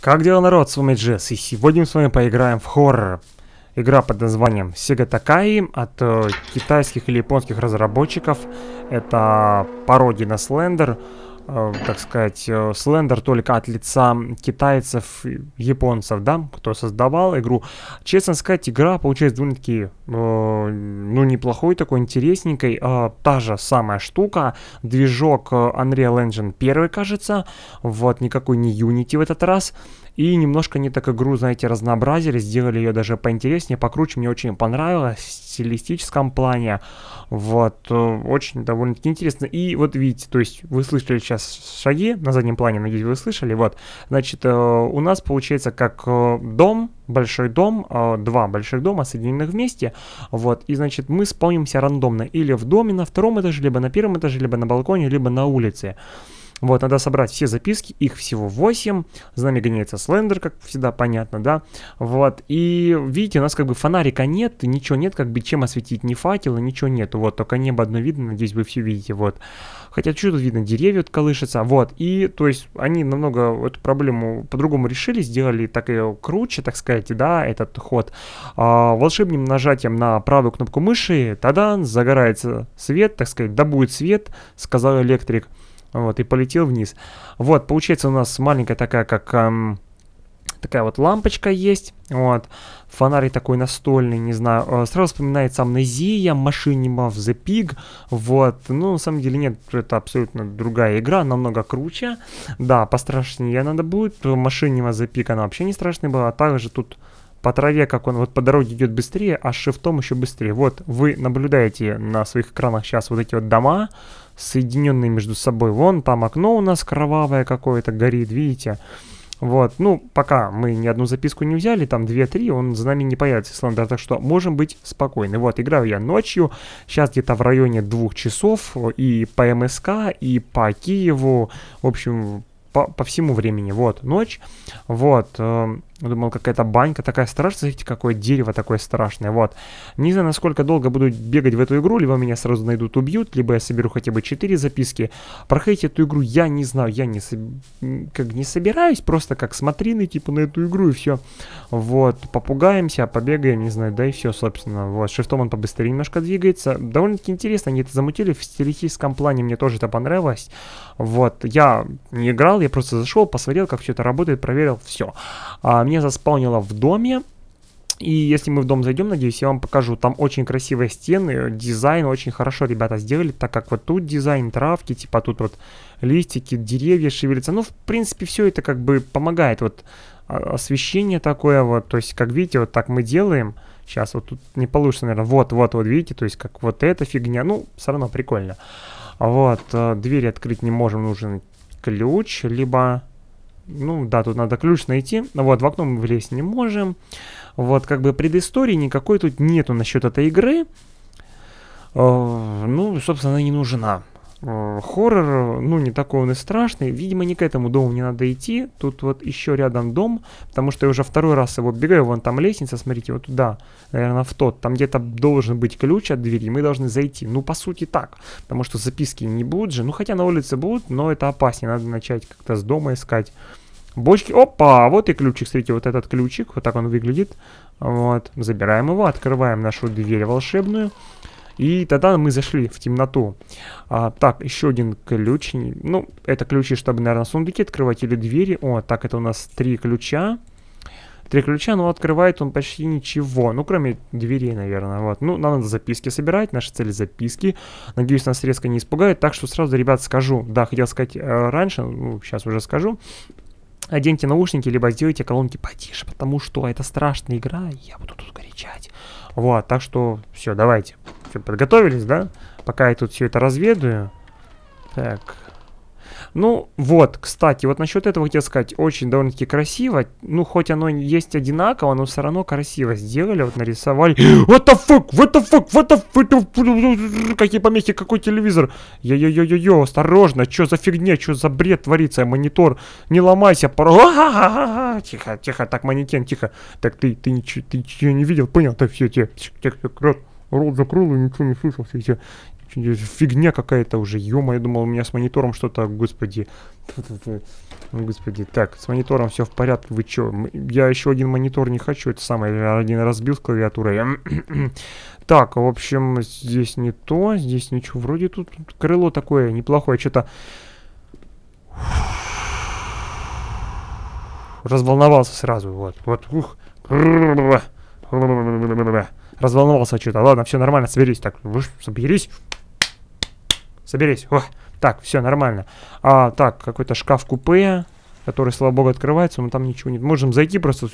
Как дела, народ, с вами Джесс, и сегодня мы с вами поиграем в хоррор. Игра под названием Sega Takai от китайских или японских разработчиков. Это пародия на Slender, так сказать, Slender только от лица китайцев, японцев, да, кто создавал игру. Честно сказать, игра получается довольно-таки, ну, неплохой, такой интересненькой. Та же самая штука, движок Unreal Engine 1, кажется, вот, никакой не Unity в этот раз. И немножко не так игру, знаете, разнообразили, сделали ее даже поинтереснее, покруче. Мне очень понравилось в стилистическом плане. Вот, очень довольно-таки интересно. И вот видите, то есть вы слышали сейчас шаги на заднем плане, надеюсь, вы слышали. Вот, значит, у нас получается как дом, большой дом, два больших дома, соединенных вместе. Вот, и, значит, мы спавнимся рандомно. Или в доме на втором этаже, либо на первом этаже, либо на балконе, либо на улице. Вот, надо собрать все записки, их всего 8. За нами гоняется Slender, как всегда, понятно, да? Вот, и видите, у нас как бы фонарика нет, ничего нет, как бы чем осветить, ни факела, ничего нету. Вот, только небо одно видно, надеюсь, вы все видите, вот. Хотя, что тут видно, деревья вот колышутся, вот. И, то есть, они намного эту проблему по-другому решили, сделали так ее круче, так сказать, да, этот ход. Волшебным нажатием на правую кнопку мыши, тогда загорается свет, так сказать, да будет свет, сказал электрик. Вот, и полетел вниз. Вот, получается у нас маленькая такая, как такая вот лампочка есть. Вот, фонарик такой настольный, не знаю. Сразу вспоминается Amnesia, Machinima of the Pig. Вот, ну, на самом деле нет, это абсолютно другая игра, намного круче. Да, пострашнее надо будет. Machinima of the Pig, она вообще не страшная была. А также тут по траве, как он вот по дороге идет быстрее, а с шифтом еще быстрее. Вот, вы наблюдаете на своих экранах сейчас вот эти вот дома, соединенные между собой. Вон там окно у нас кровавое какое-то горит, видите? Вот, ну, пока мы ни одну записку не взяли, там 2-3, он за нами не появится, Slender, так что можем быть спокойны. Вот, играю я ночью, сейчас где-то в районе 2 часов, и по МСК, и по Киеву, в общем, по всему времени. Вот, ночь, вот, думал, какая-то банька такая страшная, смотрите, какое дерево такое страшное, вот. Не знаю, насколько долго буду бегать в эту игру, либо меня сразу найдут, убьют, либо я соберу хотя бы 4 записки. Проходить эту игру я не знаю, я как не собираюсь, просто как смотрины, типа, на эту игру и все. Вот, попугаемся, побегаем, не знаю, да и все, собственно. Вот, шифтом он побыстрее немножко двигается. Довольно-таки интересно, они это замутили в стилистическом плане, мне тоже это понравилось. Вот, я не играл, я просто зашел, посмотрел, как все это работает, проверил, все. Меня заспаунило в доме, и если мы в дом зайдем, надеюсь, я вам покажу. Там очень красивые стены, дизайн очень хорошо ребята сделали, так как вот тут дизайн травки, типа тут вот листики, деревья шевелятся. Ну, в принципе, все это как бы помогает. Вот освещение такое вот, то есть, как видите, вот так мы делаем. Сейчас вот тут не получится, наверное, вот, видите, то есть, как вот эта фигня, ну, все равно прикольно. Вот, двери открыть не можем, нужен ключ, либо... Ну, да, тут надо ключ найти. Вот, в окно мы влезть не можем. Вот, как бы предыстории никакой тут нету насчет этой игры. Ну, собственно, она не нужна. Хоррор, ну, не такой он и страшный. Видимо, не к этому дому не надо идти. Тут вот еще рядом дом, потому что я уже второй раз его бегаю. Вон там лестница, смотрите, вот туда, наверное, в тот. Там где-то должен быть ключ от двери, мы должны зайти. Ну, по сути, так. Потому что записки не будут же. Ну, хотя на улице будут, но это опаснее. Надо начать как-то с дома искать. Бочки, опа, вот и ключик, смотрите, вот этот ключик, вот так он выглядит. Вот, забираем его, открываем нашу дверь волшебную. И тогда мы зашли в темноту. Так, еще один ключ. Ну, это ключи, чтобы, наверное, сундуки открывать или двери. О, так, это у нас 3 ключа. 3 ключа, но открывает он почти ничего. Ну, кроме дверей, наверное. Вот. Ну, нам надо записки собирать. Наша цель записки. Надеюсь, нас резко не испугают. Так что сразу, ребят, скажу. Да, хотел сказать раньше, ну, сейчас уже скажу. Оденьте наушники, либо сделайте колонки потише, потому что это страшная игра, и я буду тут кричать. Вот, так что все, давайте. Все, подготовились, да? Пока я тут все это разведаю. Так. Ну, вот, кстати, вот насчет этого хотел сказать, очень довольно-таки красиво. Ну, хоть оно есть одинаково, но все равно красиво сделали, вот нарисовали. What the fuck, what the fuck, what the fuck, какие помехи, какой телевизор. Йо-йо-йо-йо-йо, осторожно, что за фигня, что за бред творится, монитор, не ломайся, тихо, тихо, так, манекен, тихо. Так, ты ничего не видел, понял, так, все, рот закрыл и ничего не слышал, все, Фигня какая-то уже, ё-моё, я думал, у меня с монитором что-то, господи. Господи, так, с монитором все в порядке, вы чё? Я еще один монитор не хочу, это самое, я один разбил с клавиатурой. Так, в общем, здесь не то, здесь ничего, вроде тут крыло такое неплохое, что-то... Разволновался сразу, вот, ух. Разволновался что-то, ладно, все нормально, соберись, так, соберись, о, так, все нормально. Так, какой-то шкаф-купе, который, слава богу, открывается, но там ничего нет. Можем зайти просто...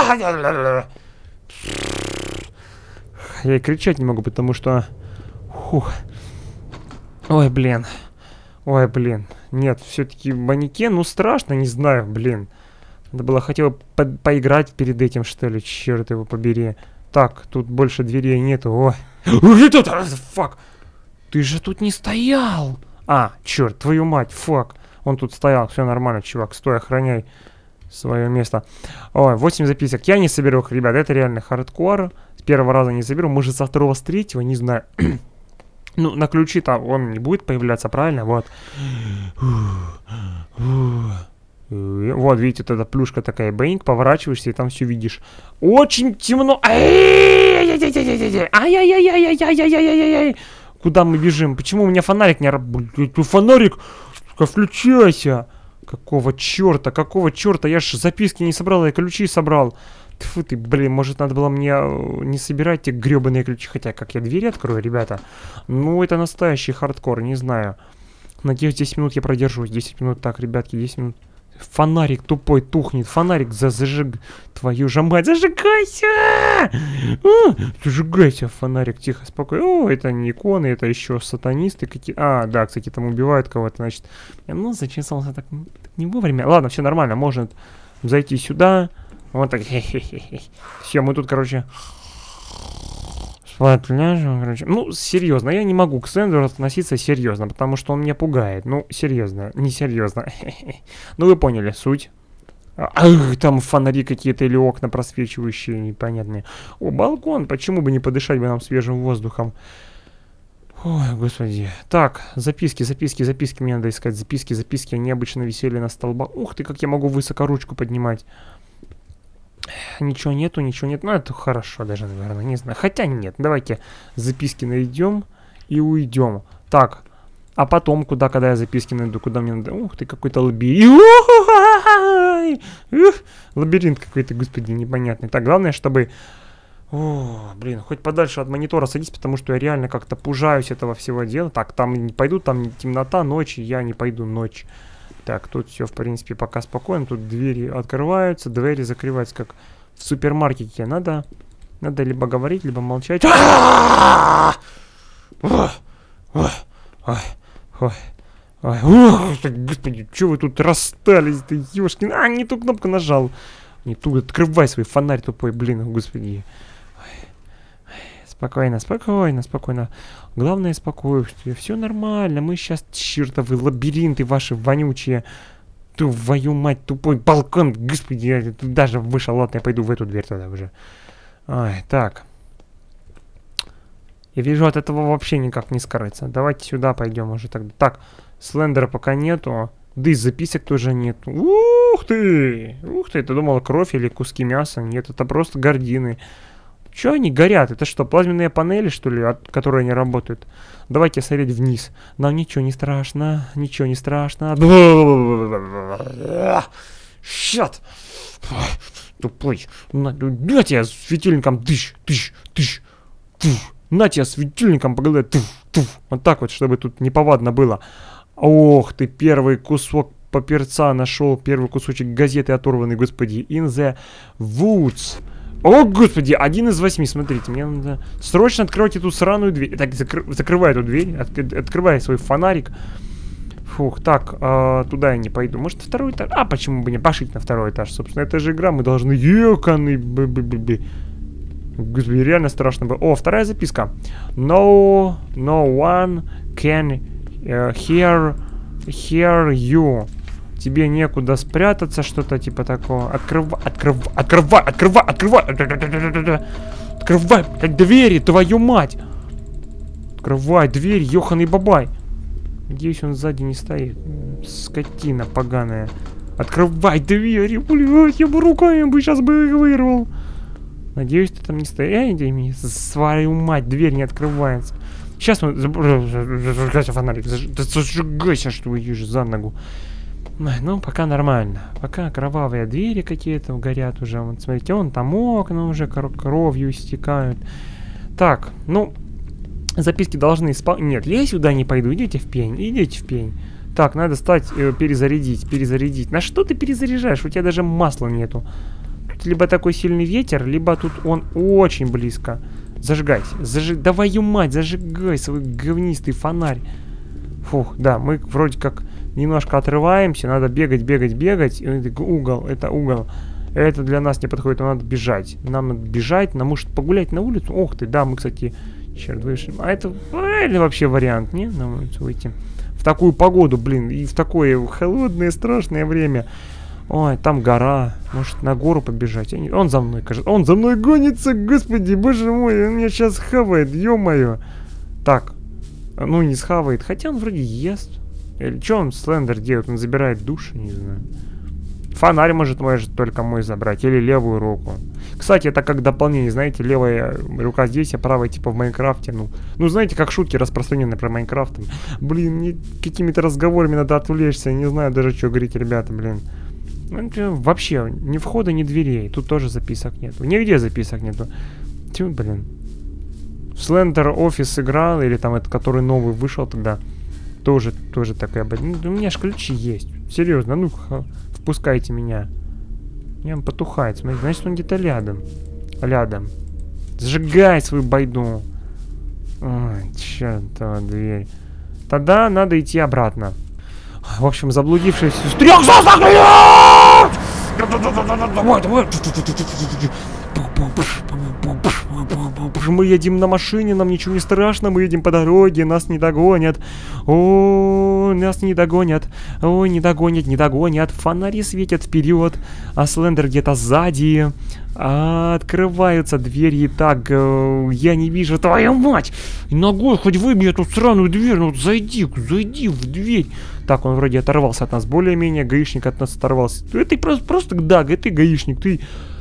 Я и кричать не могу, потому что... Фух. Ой, блин. Ой, блин. Нет, все-таки манекен, ну страшно, не знаю, блин. Надо было хотя бы поиграть перед этим, что ли, черт его побери. Так, тут больше дверей нету, ой. Фак. Ты же тут не стоял. Черт, твою мать, фак. Он тут стоял, все нормально, чувак, стой, охраняй свое место. Ой, 8 записок. Я не соберу их, ребят, это реально хардкор. С первого раза не соберу, может со второго, с третьего, не знаю. Ну, на ключи-то он не будет появляться, правильно? Вот. Вот, видите, вот эта плюшка такая, бэнк, поворачиваешься и там все видишь. Очень темно. Ай-яй-яй-яй-яй-яй-яй-яй-яй-яй-яй-яй. Куда мы бежим? Почему у меня фонарик не работает? Фонарик! Включайся! Какого черта? Какого черта? Я же записки не собрал, я ключи собрал. Тьфу ты, блин, может надо было мне не собирать те гребаные ключи. Хотя, как я двери открою, ребята. Ну, это настоящий хардкор, не знаю. Надеюсь, 10 минут я продержусь. 10 минут, так, ребятки, 10 минут. Фонарик тупой тухнет. Фонарик зажиг... Твою же мать, зажигайся! Зажигайся, фонарик, тихо, спокойно. О, это не иконы, это еще сатанисты какие... Да, кстати, там убивают кого-то, значит. Ну, зачесался так не вовремя. Ладно, все нормально, можно зайти сюда. Вот так, все, мы тут, короче... Спать ляжем, короче. Ну, серьезно, я не могу к Слендеру относиться серьезно, потому что он меня пугает. Ну, серьезно, несерьезно. Ну, вы поняли суть. Там фонари какие-то или окна просвечивающие, непонятные. О, балкон, почему бы не подышать бы нам свежим воздухом? Ой, господи. Так, записки, мне надо искать. Записки, они обычно висели на столбах. Ух ты, как я могу высоко ручку поднимать. Ничего нету. Ну, это хорошо даже, наверное, не знаю. Хотя нет, давайте записки найдем и уйдем. Так, а потом куда, когда я записки найду, куда мне надо? Ух ты, какой-то лабиринт. Лабиринт какой-то, господи, непонятный. Так, главное, чтобы... О, блин, хоть подальше от монитора садись, потому что я реально как-то пужаюсь этого всего дела. Так, там не пойду, там темнота, ночь, я не пойду ночь. Так, тут все, в принципе, пока спокойно. Тут двери открываются, двери закрываются, как в супермаркете. Надо либо говорить, либо молчать. Господи, что вы тут расстались-то, ёшкин? Не ту кнопку нажал. Не ту, открывай свой фонарь тупой, блин, господи. Спокойно. Главное, спокойствие. Все нормально. Мы сейчас чертовы лабиринты ваши вонючие. Твою мать, тупой балкон. Господи, я тут даже вышел. Ладно, я пойду в эту дверь тогда уже. Ай, так. Я вижу, от этого вообще никак не скрыться. Давайте сюда пойдем уже тогда. Так, Слендера пока нету. Да и записок тоже нету. Ух ты, ты думала кровь или куски мяса? Нет, это просто гардины. Чё они горят? Это что, плазменные панели, что ли, которые не работают? Давайте смотреть вниз. Нам ничего не страшно. Щат! Тупой. На тебя светильником. На тебя светильником по голове. Вот так вот, чтобы тут неповадно было. Ох ты, первый кусок папирца нашел. Первый кусочек газеты оторванный, господи. In the woods. О, господи, 1 из 8, смотрите, мне надо срочно открывать эту сраную дверь. Так, закрывай эту дверь, открывай свой фонарик. Фух, так, туда я не пойду. Может, второй этаж? Почему бы не пошить на второй этаж? Собственно, это же игра, мы должны... Ёканый, господи, реально страшно было. О, вторая записка. No one can hear you. Тебе некуда спрятаться, что-то типа такого. Открывай, как двери, твою мать! Открывай дверь, ёханый бабай. Надеюсь, он сзади не стоит. Скотина поганая. Открывай дверь, блядь, я бы руками сейчас бы вырвал. Надеюсь, ты там не стоишь. Свою мать, дверь не открывается. Сейчас он... Зажигайся, фонарик. Зажигайся, что вы ешь за ногу. Ну, пока нормально. Пока кровавые двери какие-то горят уже. Вот, смотрите, вон там окна уже кровью истекают. Так, ну... Записки должны Нет, я сюда не пойду. Идите в пень, идите в пень. Так, надо стать, перезарядить. На что ты перезаряжаешь? У тебя даже масла нету. Тут либо такой сильный ветер, либо тут он очень близко. Зажигайся. Давай, мать, зажигай свой говнистый фонарь. Фух, да, мы вроде как немножко отрываемся. Надо бегать. Угол, это угол. Это для нас не подходит, нам надо бежать. Нам надо бежать, нам может погулять на улицу. Ох ты, да, мы, кстати... Черт, вышли. А это реально вообще вариант, не? На улицу выйти. В такую погоду, блин, и в такое холодное, страшное время. Ой, там гора. Может, на гору побежать? Он за мной, кажется. Он за мной гонится, господи, боже мой. Он меня сейчас хавает, ё-моё. Так. Ну, не схавает. Хотя он вроде ест. Или что он, Слендер, делает? Он забирает души, не знаю. Фонарь может только мой забрать. Или левую руку. Кстати, это как дополнение, знаете, левая рука здесь, а правая типа в Майнкрафте. Ну знаете, как шутки распространенные про Майнкрафт. Блин, мне какими-то разговорами надо отвлечься. Я не знаю даже, что говорить, ребята, блин. Вообще, ни входа, ни дверей. Тут тоже записок нету. Нигде записок нету. Тьфу, блин. В Slender Office играл, или там этот, который новый вышел тогда. Тоже такая, блин. У меня ж ключи есть. Серьезно, ну впускайте меня. Он потухает, смотри, значит он где-то рядом. Зажигай свою байду. Ой, чертова дверь. Тогда надо идти обратно. В общем, заблудившись... Стрёх, давай. Мы едем на машине, нам ничего не страшно, мы едем по дороге, нас не догонят. О, нас не догонят. Ой, не догонят. Фонари светят вперед, а Слендер где-то сзади. Открываются двери. Так, я не вижу, твою мать! Ногой хоть выбей эту сраную дверь, ну зайди в дверь. Так, он вроде оторвался от нас более-менее, гаишник от нас оторвался. Ты просто да, ты гаишник, ты...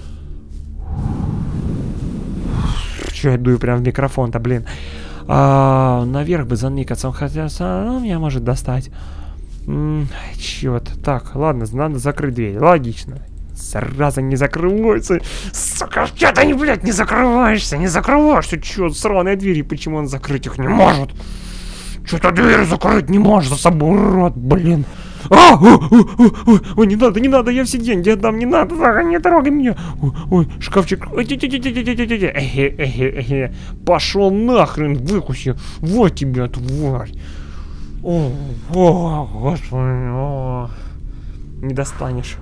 Че я дую прям в микрофон-то, блин. Наверх бы заныкаться, он хотя меня может достать. Черт. Так, ладно, надо закрыть дверь. Логично. Зараза, не закрывается. Сука, что ты, блядь, не закрываешься? Чё, сраные двери, почему он закрыть их не может? Что-то дверь закрыть не может за собой, урод, блин. Ой, не надо, я все деньги отдам, не надо, не трогай меня. Ой, шкафчик. Пошел нахрен, выкуси. Вот тебя, тварь. О, господи. Не достанешь.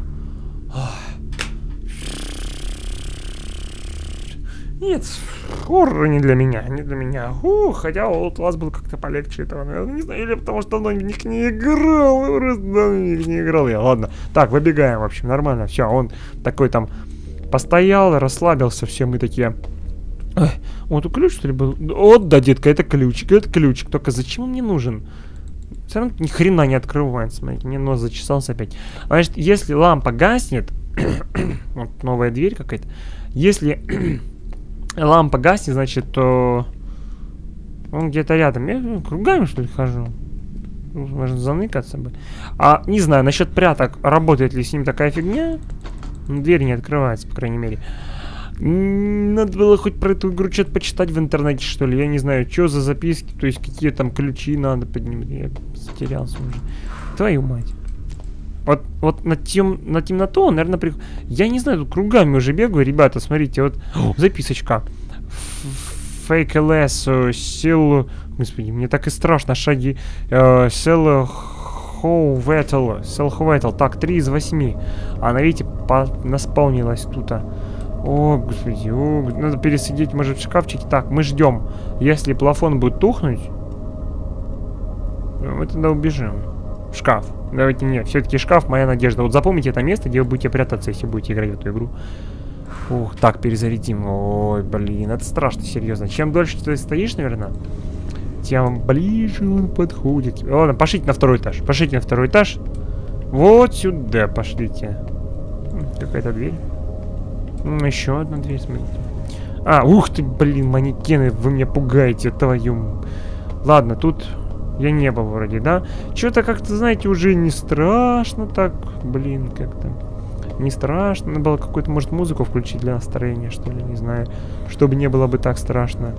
Нет, хоррор не для меня. Хотя вот у вас был как-то полегче этого. Я не знаю, или потому что давно в них не играл. Просто давно в них не играл я. Ладно. Так, выбегаем, в общем, нормально. Все, он такой там постоял, расслабился, все мы такие. Вот ключ, что ли, был? Вот, да, детка, это ключик. Только зачем он мне нужен? Все равно ни хрена не открывается. Смотрите, мне нос зачесался опять. Значит, если лампа гаснет, вот новая дверь какая-то. Если лампа гаснет, значит, то он где-то рядом. Я кругами, что ли, хожу? Можно заныкаться бы. Не знаю, насчет пряток, работает ли с ним такая фигня. Дверь не открывается, по крайней мере. Надо было хоть про эту игру что-то почитать в интернете, что ли. Я не знаю, что за записки, то есть какие там ключи надо поднимать. Я потерялся уже. Твою мать. Вот на темноту, наверное, я не знаю, тут кругами уже бегаю, ребята, смотрите, вот записочка. Fake LS, сел... Господи, мне так и страшно, шаги. Sell Howettel. Так, 3 из 8. Она, видите, наспаунилась тут. О, господи, надо пересидеть, может, в шкафчике. Так, мы ждем. Если плафон будет тухнуть, мы тогда убежим. В шкаф. Давайте, нет, все-таки шкаф, моя надежда. Вот запомните это место, где вы будете прятаться, если будете играть в эту игру. Ух, так, перезарядим. Ой, блин, это страшно, серьезно. Чем дольше ты стоишь, наверное, тем ближе он подходит. Ладно, пошлите на второй этаж. Пошлите на второй этаж. Вот сюда пошлите. Какая-то дверь. Еще одна дверь, смотрите. Ух ты, блин, манекены, вы меня пугаете, твою. Ладно, тут я не был вроде, да? Что-то как-то, знаете, уже не страшно так, блин, как-то. Не страшно. Надо было какую-то, может, музыку включить для настроения, что ли, не знаю. Чтобы не было бы так страшно.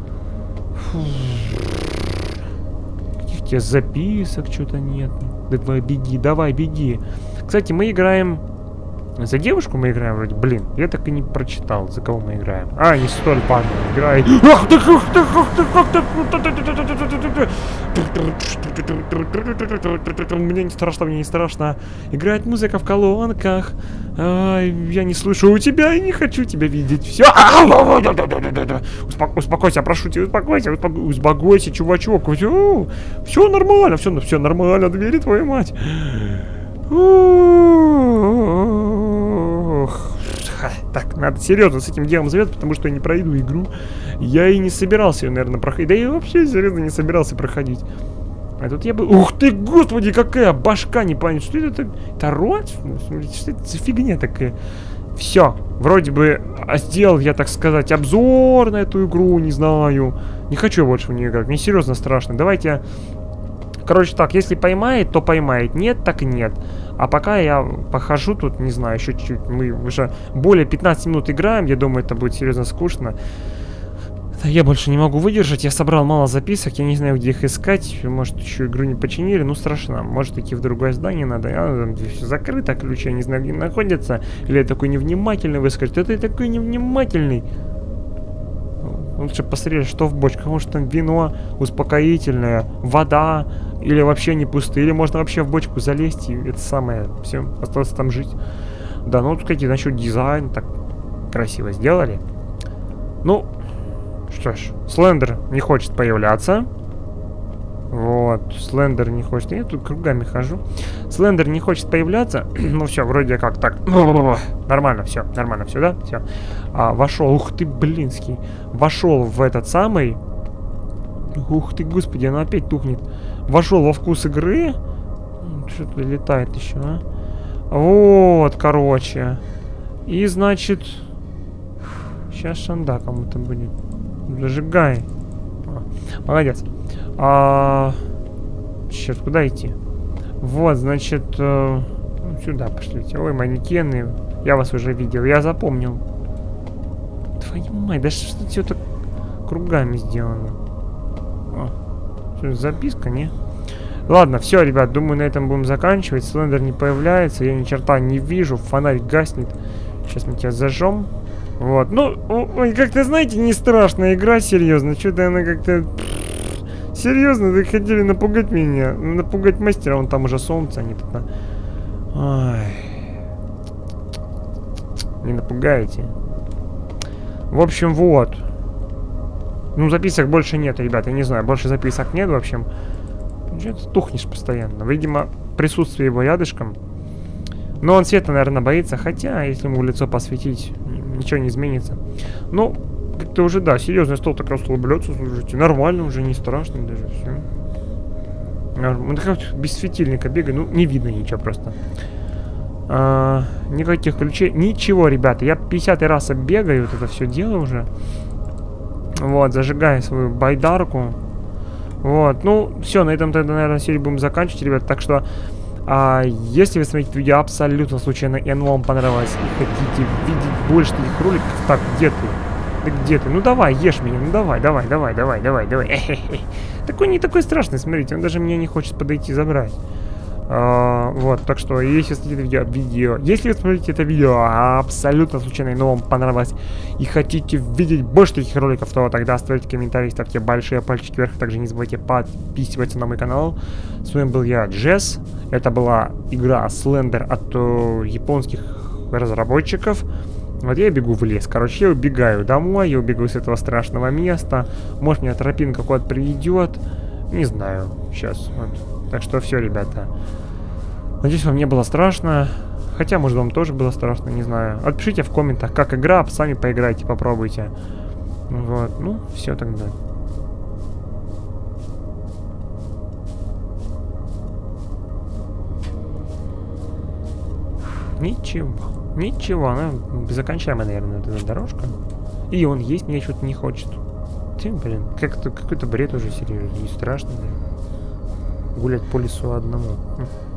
Каких-то записок что-то нет. Давай, беги. Кстати, мы играем... За девушку мы играем вроде. Блин, я так и не прочитал, за кого мы играем. Не столь парня играет. Мне не страшно. Играет музыка в колонках. Я не слышу у тебя и не хочу тебя видеть. Все. Успокойся, прошу тебя, успокойся, чувачок. Все нормально, все нормально, двери, твою мать. Так, надо серьезно с этим делом завязать, потому что я не пройду игру. Я и не собирался ее, наверное, проходить. Да я вообще серьезно не собирался проходить. А тут я был... Ух ты, господи, какая башка, не понятно. Что это? Это рот? Смотрите, что это за фигня такая? Все, вроде бы сделал я, так сказать, обзор на эту игру, не знаю. Не хочу я больше в нее играть, мне серьезно страшно. Давайте... Короче так, если поймает, то поймает. Нет, так и нет. А пока я похожу тут, не знаю, еще чуть-чуть. Мы уже более 15 минут играем. Я думаю, это будет серьезно скучно. Я больше не могу выдержать. Я собрал мало записок. Я не знаю, где их искать. Может, еще игру не починили. Ну, страшно. Может, идти в другое здание надо. Там все закрыто, ключи. Я не знаю, где находятся. Или я такой невнимательный. Вы скажете, это ты такой невнимательный. Лучше посмотреть, что в бочках. Может, там вино успокоительное, вода. Или вообще не пустые. Или можно вообще в бочку залезть. И это самое. Все, осталось там жить. Да, ну, тут какие-то насчет дизайн. Так красиво сделали. Ну, что ж. Слендер не хочет появляться. Вот. Слендер не хочет. Я тут кругами хожу. Слендер не хочет появляться. Ну, все, вроде как так. Нормально все, да? Все. Вошел. Ух ты, блинский. Вошел в этот самый. Ух ты, господи, она опять тухнет. Вошел во вкус игры. Что-то летает еще, Вот, короче. И, значит... Сейчас шанда кому-то будет. Зажигай. Молодец. Черт, куда идти? Вот, значит... сюда пошлите. Ой, манекены. Я вас уже видел. Я запомнил. Твою мать, да что все так кругами сделано. Что, записка, не? Ладно, все, ребят, думаю, на этом будем заканчивать. Слендер не появляется, я ни черта не вижу, фонарик гаснет. Сейчас мы тебя зажжем. Вот, ну, как-то, знаете, не страшная игра, серьезно. Что-то она как-то... Серьезно, вы хотели напугать меня. Напугать мастера, он там уже солнце, они тут... Ай. Не напугаете. В общем, вот. Ну, записок больше нет, ребята, я не знаю, больше записок нет, в общем. Что-то тухнешь постоянно. Видимо, присутствие его рядышком. Но он света, наверное, боится. Хотя, если ему в лицо посветить, ничего не изменится. Ну, как-то уже, да, серьезно, стол так расслабляться, слушайте. Нормально, уже не страшно даже, все. Он как без светильника бегает, ну, не видно ничего просто. Никаких ключей, ничего, ребята. Я 50-й раз оббегаю вот это все дело уже. Вот, зажигаю свою байдарку. Вот, ну, все, на этом тогда, наверное, серию будем заканчивать, ребят. Так что, если вы смотрите видео абсолютно случайно, и оно вам понравилось, и хотите видеть больше таких роликов, так, где ты? Да где ты? Ну давай, ешь меня, ну давай. Такой не такой страшный, смотрите, он даже меня не хочет подойти забрать. Вот, так что, если смотрите видео, если вы смотрите это видео абсолютно случайно, но вам понравилось, и хотите видеть больше таких роликов, то тогда оставляйте комментарии, ставьте большие пальчики вверх, также не забывайте подписываться на мой канал. С вами был я, Джесс, это была игра Slender от японских разработчиков. Вот я бегу в лес, короче, я убегаю домой, я убегаю с этого страшного места, может меня тропинка куда-то приведет, не знаю, сейчас, вот. Так что все, ребята. Надеюсь, вам не было страшно. Хотя, может, вам тоже было страшно, не знаю. Отпишите в комментах, как игра, сами поиграйте, попробуйте. Вот, ну, все тогда. Ничего. Ничего, она безокончаемая, наверное, вот эта дорожка. И он есть мне что-то не хочет. Ты, блин, как-то какой-то бред уже, серьезно. Не страшно, да? Гулять по лесу одному.